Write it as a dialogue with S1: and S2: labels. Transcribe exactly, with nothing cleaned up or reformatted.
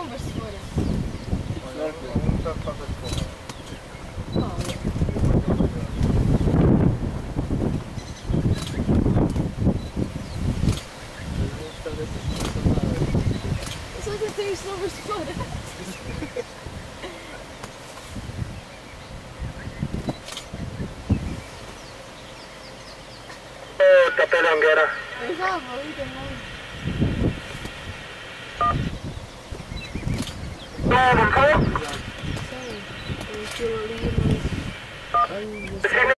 S1: não, mas se for.
S2: Olha, não está fácil de comer.
S1: Não, eu só tentei isto novas de fora.
S2: Papel Anguera.
S1: Eu já vou ali também.
S2: Não, não foi?
S1: Sei, tem aquilo ali, mas... Ai,